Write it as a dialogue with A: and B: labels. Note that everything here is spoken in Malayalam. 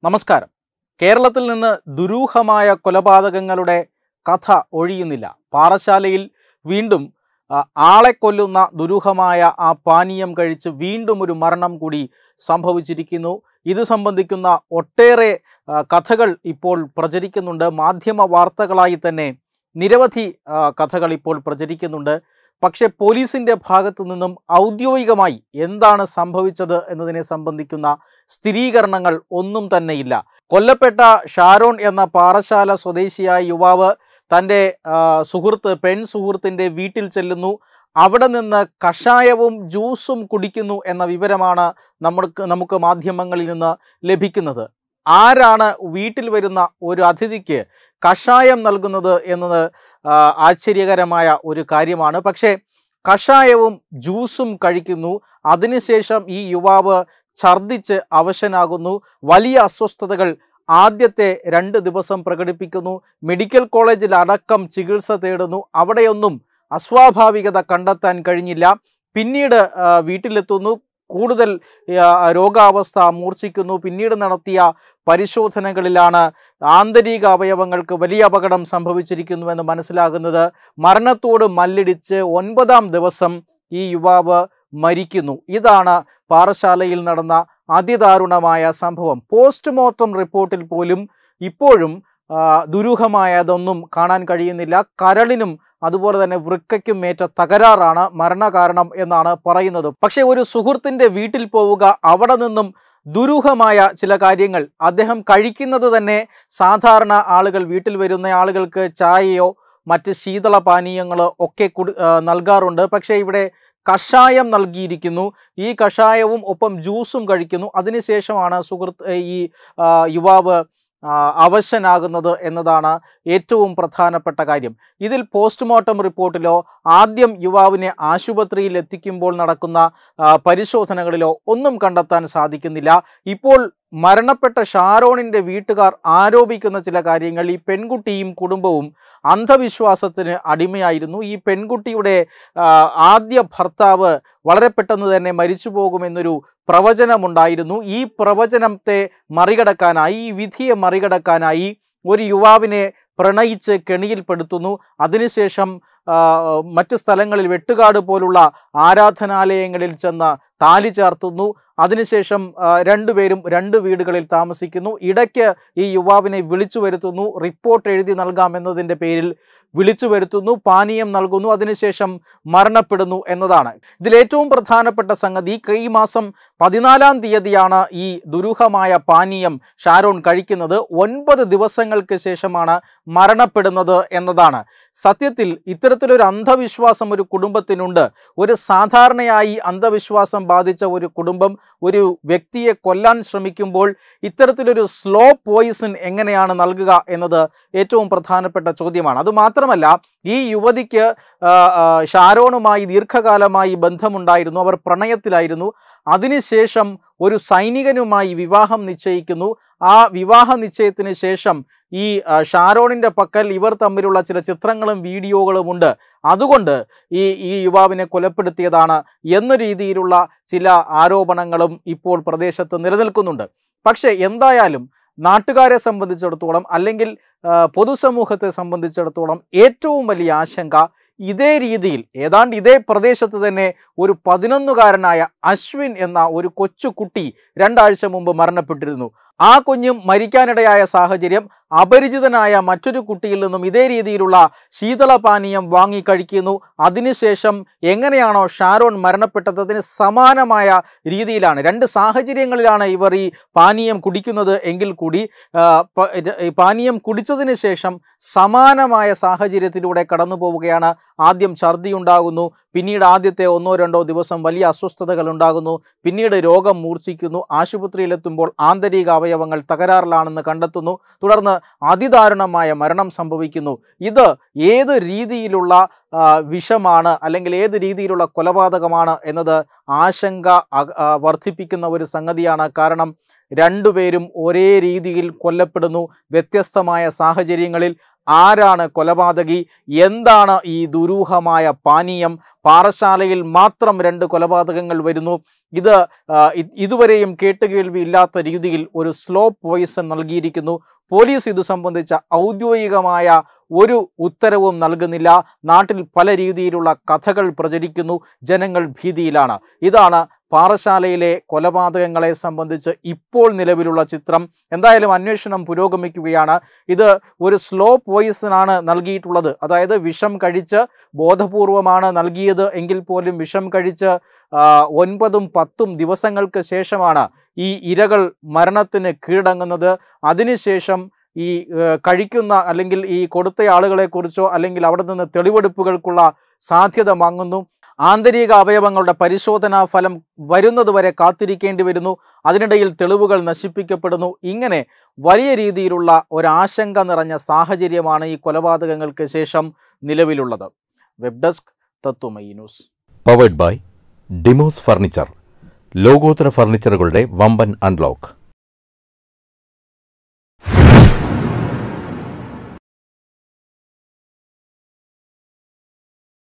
A: നമസ്കാരം. കേരളത്തിൽ നിന്ന് ദുരൂഹമായ കൊലപാതകങ്ങളുടെ കഥ ഒഴിയുന്നില്ല. പാറശാലയിൽ വീണ്ടും ആളെ കൊല്ലുന്ന ദുരൂഹമായ ആ പാനീയം കഴിച്ച് വീണ്ടും ഒരു മരണം കൂടി സംഭവിച്ചിരിക്കുന്നു. ഇത് സംബന്ധിക്കുന്ന ഒട്ടേറെ കഥകൾ ഇപ്പോൾ പ്രചരിക്കുന്നുണ്ട്. മാധ്യമ വാർത്തകളായി തന്നെ നിരവധി കഥകൾ ഇപ്പോൾ പ്രചരിക്കുന്നുണ്ട്. പക്ഷേ പോലീസിൻ്റെ ഭാഗത്തു നിന്നും ഔദ്യോഗികമായി എന്താണ് സംഭവിച്ചത് എന്നതിനെ സംബന്ധിക്കുന്ന സ്ഥിരീകരണങ്ങൾ ഒന്നും തന്നെയില്ല. കൊല്ലപ്പെട്ട ഷാരോൺ എന്ന പാറശാല സ്വദേശിയായ യുവാവ് തൻ്റെ പെൺ സുഹൃത്തിൻ്റെ വീട്ടിൽ ചെല്ലുന്നു. അവിടെ നിന്ന് കഷായവും ജ്യൂസും കുടിക്കുന്നു എന്ന വിവരമാണ് നമുക്ക് മാധ്യമങ്ങളിൽ നിന്ന് ലഭിക്കുന്നത്. ആരാണ് വീട്ടിൽ വരുന്ന ഒരു അതിഥിക്ക് കഷായം നൽകുന്നത് എന്നത് ആശ്ചര്യകരമായ ഒരു കാര്യമാണ്. പക്ഷേ കഷായവും ജ്യൂസും കഴിക്കുന്നു. അതിനുശേഷം ഈ യുവാവ് ഛർദ്ദിച്ച് അവശനാകുന്നു. വലിയ അസ്വസ്ഥതകൾ ആദ്യത്തെ 2 ദിവസം പ്രകടിപ്പിക്കുന്നു. മെഡിക്കൽ കോളേജിൽ അടക്കം ചികിത്സ തേടുന്നു. അവിടെയൊന്നും അസ്വാഭാവികത കണ്ടെത്താൻ കഴിഞ്ഞില്ല. പിന്നീട് വീട്ടിലെത്തുന്നു. കൂടുതൽ രോഗാവസ്ഥ മൂർച്ഛിക്കുന്നു. പിന്നീട് നടത്തിയ പരിശോധനകളിലാണ് ആന്തരിക അവയവങ്ങൾക്ക് വലിയ അപകടം സംഭവിച്ചിരിക്കുന്നുവെന്ന് മനസ്സിലാകുന്നത്. മരണത്തോട് മല്ലിടിച്ച് 9ാം ദിവസം ഈ യുവാവ് മരിക്കുന്നു. ഇതാണ് പാറശാലയിൽ നടന്ന അതിദാരുണമായ സംഭവം. പോസ്റ്റ്മോർട്ടം റിപ്പോർട്ടിൽ പോലും ഇപ്പോഴും ദുരൂഹമായതൊന്നും കാണാൻ കഴിയുന്നില്ല. കരളിനും അതുപോലെ തന്നെ വൃക്കയ്ക്കും ഏറ്റ തകരാറാണ് മരണകാരണം എന്നാണ് പറയുന്നത്. പക്ഷേ ഒരു സുഹൃത്തിൻ്റെ വീട്ടിൽ പോവുക, അവിടെ നിന്നും ദുരൂഹമായ ചില കാര്യങ്ങൾ അദ്ദേഹം കഴിക്കുന്നത് തന്നെ സാധാരണ ആളുകൾ വീട്ടിൽ വരുന്ന ആളുകൾക്ക് ചായയോ മറ്റ് ശീതള പാനീയങ്ങളോ ഒക്കെ നൽകാറുണ്ട്. പക്ഷേ ഇവിടെ കഷായം നൽകിയിരിക്കുന്നു. ഈ കഷായവും ഒപ്പം ജ്യൂസും കഴിക്കുന്നു. അതിനുശേഷമാണ് ഈ യുവാവ് അവശനാകുന്നത് എന്നതാണ് ഏറ്റവും പ്രധാനപ്പെട്ട കാര്യം. ഇതിൽ പോസ്റ്റ്മോർട്ടം റിപ്പോർട്ടിലോ ആദ്യം യുവാവിനെ ആശുപത്രിയിൽ എത്തിക്കുമ്പോൾ നടക്കുന്ന പരിശോധനകളിലോ ഒന്നും കണ്ടെത്താൻ സാധിക്കുന്നില്ല. ഇപ്പോൾ മരണപ്പെട്ട ഷാരോണിൻ്റെ വീട്ടുകാർ ആരോപിക്കുന്ന ചില കാര്യങ്ങൾ, ഈ പെൺകുട്ടിയും കുടുംബവും അന്ധവിശ്വാസത്തിന് അടിമയായിരുന്നു. ഈ പെൺകുട്ടിയുടെ ആദ്യ ഭർത്താവ് വളരെ പെട്ടെന്ന് തന്നെ മരിച്ചു പോകുമെന്നൊരു പ്രവചനമുണ്ടായിരുന്നു. ഈ പ്രവചനത്തെ മറികടക്കാനായി, ഈ വിധിയെ മറികടക്കാനായി ഒരു യുവാവിനെ പ്രണയിച്ച് കെണിയിൽപ്പെടുത്തുന്നു. അതിനുശേഷം മറ്റ് സ്ഥലങ്ങളിൽ വെട്ടുകാട് പോലുള്ള ആരാധനാലയങ്ങളിൽ ചെന്ന് താലി ചേർത്തുന്നു. അതിനുശേഷം രണ്ടുപേരും 2 വീടുകളിൽ താമസിക്കുന്നു. ഇടയ്ക്ക് ഈ യുവാവിനെ വിളിച്ചു വരുത്തുന്നു. റിപ്പോർട്ട് എഴുതി നൽകാമെന്നതിൻ്റെ പേരിൽ വിളിച്ചു വരുത്തുന്നു, പാനീയം നൽകുന്നു, അതിനുശേഷം മരണപ്പെടുന്നു എന്നതാണ്. ഇതിലേറ്റവും പ്രധാനപ്പെട്ട സംഗതി, ഈ മാസം 14-ാം തീയതിയാണ് ഈ ദുരൂഹമായ പാനീയം ഷാരോൺ കഴിക്കുന്നത്. 9 ദിവസങ്ങൾക്ക് ശേഷമാണ് മരണപ്പെടുന്നത് എന്നതാണ്. സത്യത്തിൽ ഇത്തരത്തിലൊരു അന്ധവിശ്വാസം ഒരു കുടുംബത്തിനുണ്ട്. ഒരു സാധാരണയായി അന്ധവിശ്വാസം ബാധിച്ച ഒരു കുടുംബം ഒരു വ്യക്തിയെ കൊല്ലാൻ ശ്രമിക്കുമ്പോൾ ഇത്തരത്തിലൊരു സ്ലോ പോയിസൺ എങ്ങനെയാണ് നൽകുക എന്നത് ഏറ്റവും പ്രധാനപ്പെട്ട ചോദ്യമാണ്. അതുമാത്രമല്ല, ഈ യുവതിക്ക് ഷാരോണുമായി ദീർഘകാലമായി ബന്ധമുണ്ടായിരുന്നു. അവർ പ്രണയത്തിലായിരുന്നു. അതിനുശേഷം ഒരു സൈനികനുമായി വിവാഹം നിശ്ചയിക്കുന്നു. ആ വിവാഹ നിശ്ചയത്തിന് ശേഷം ഈ ഷാരോണിൻ്റെ പക്കൽ ഇവർ തമ്മിലുള്ള ചില ചിത്രങ്ങളും വീഡിയോകളും ഉണ്ട്. അതുകൊണ്ട് ഈ യുവാവിനെ കൊലപ്പെടുത്തിയതാണ് എന്ന രീതിയിലുള്ള ചില ആരോപണങ്ങളും ഇപ്പോൾ പ്രദേശത്ത് നിലനിൽക്കുന്നുണ്ട്. പക്ഷേ എന്തായാലും നാട്ടുകാരെ സംബന്ധിച്ചിടത്തോളം, അല്ലെങ്കിൽ പൊതുസമൂഹത്തെ സംബന്ധിച്ചിടത്തോളം ഏറ്റവും വലിയ ആശങ്ക, ഇതേ രീതിയിൽ ഏതാണ്ട് ഇതേ പ്രദേശത്ത് തന്നെ ഒരു 11-കാരനായ അശ്വിൻ എന്ന ഒരു കൊച്ചുകുട്ടി 2 ആഴ്ച മുമ്പ് മരണപ്പെട്ടിരുന്നു. ആ കുഞ്ഞും മരിക്കാനിടയായ സാഹചര്യം അപരിചിതനായ മറ്റൊരു കുട്ടിയിൽ നിന്നും ഇതേ രീതിയിലുള്ള ശീതളപാനീയം വാങ്ങി കഴിക്കുന്നു. അതിനുശേഷം എങ്ങനെയാണോ ഷാരോൺ മരണപ്പെട്ടത് അതിന് സമാനമായ രീതിയിലാണ്, 2 സാഹചര്യങ്ങളിലാണ് ഇവർ ഈ പാനീയം കുടിക്കുന്നത് എങ്കിൽ കൂടി പാനീയം കുടിച്ചതിന് ശേഷം സമാനമായ സാഹചര്യത്തിലൂടെ കടന്നു പോവുകയാണ്. ആദ്യം ഛർദി ഉണ്ടാകുന്നു, പിന്നീട് ആദ്യത്തെ 1-2 ദിവസം വലിയ അസ്വസ്ഥതകൾ ഉണ്ടാകുന്നു, പിന്നീട് രോഗം മൂർച്ഛിക്കുന്നു. ആശുപത്രിയിലെത്തുമ്പോൾ ആന്തരിക അവയവങ്ങൾ തകരാറിലാണെന്ന് കണ്ടെത്തുന്നു. തുടർന്ന് അതിദാരുണമായ മരണം സംഭവിക്കുന്നു. ഇത് ഏത് രീതിയിലുള്ള വിഷമാണ്, അല്ലെങ്കിൽ ഏത് രീതിയിലുള്ള കൊലപാതകമാണ് എന്നത് ആശങ്ക വർദ്ധിപ്പിക്കുന്ന ഒരു സംഗതിയാണ്. കാരണം രണ്ടുപേരും ഒരേ രീതിയിൽ കൊല്ലപ്പെടുന്നു. വ്യത്യസ്തമായ സാഹചര്യങ്ങളിൽ. ആരാണ് കൊലപാതകി? എന്താണ് ഈ ദുരൂഹമായ പാനീയം? പാറശാലയിൽ മാത്രം 2 കൊലപാതകങ്ങൾ വരുന്നു. ഇത് ഇതുവരെയും കേട്ടുകേൾവിയില്ലാത്ത രീതിയിൽ ഒരു സ്ലോ പോയിസൺ നൽകിയിരിക്കുന്നു. പോലീസ് ഇത് സംബന്ധിച്ച ഔദ്യോഗികമായ ഒരു ഉത്തരവും നൽകുന്നില്ല. നാട്ടിൽ പല രീതിയിലുള്ള കഥകൾ പ്രചരിക്കുന്നു. ജനങ്ങൾ ഭീതിയിലാണ്. ഇതാണ് പാറശാലയിലെ കൊലപാതകങ്ങളെ സംബന്ധിച്ച് ഇപ്പോൾ നിലവിലുള്ള ചിത്രം. എന്തായാലും അന്വേഷണം പുരോഗമിക്കുകയാണ്. ഇത് ഒരു സ്ലോ പോയിസണാണ് നൽകിയിട്ടുള്ളത്. അതായത് വിഷം കഴിച്ച് ബോധപൂർവമാണ് നൽകിയത് എങ്കിൽ പോലും വിഷം കഴിച്ച് 9ഉം 10ഉം ദിവസങ്ങൾക്ക് ശേഷമാണ് ഈ ഇരകൾ മരണത്തിന് കീഴടങ്ങുന്നത്. അതിനുശേഷം ഈ കഴിക്കുന്ന അല്ലെങ്കിൽ ഈ കൊടുത്ത ആളുകളെക്കുറിച്ചോ അല്ലെങ്കിൽ അവിടെ നിന്ന് തെളിവെടുപ്പുകൾക്കുള്ള സാധ്യത മങ്ങുന്നു. ആന്തരിക അവയവങ്ങളുടെ പരിശോധനാ ഫലം വരുന്നതുവരെ കാത്തിരിക്കേണ്ടി വരുന്നു. അതിനിടയിൽ തെളിവുകൾ നശിപ്പിക്കപ്പെടുന്നു. ഇങ്ങനെ വലിയ രീതിയിലുള്ള ഒരാശങ്ക നിറഞ്ഞ സാഹചര്യമാണ് ഈ കൊലപാതകങ്ങൾക്ക് ശേഷം നിലവിലുള്ളത്. Web desk Tatwamayi news.
B: Powered by ഡിമോസ് ഫർണിച്ചർ. ലോകോത്തര ഫർണിച്ചറുകളുടെ വമ്പൻ അൺലോക്ക്.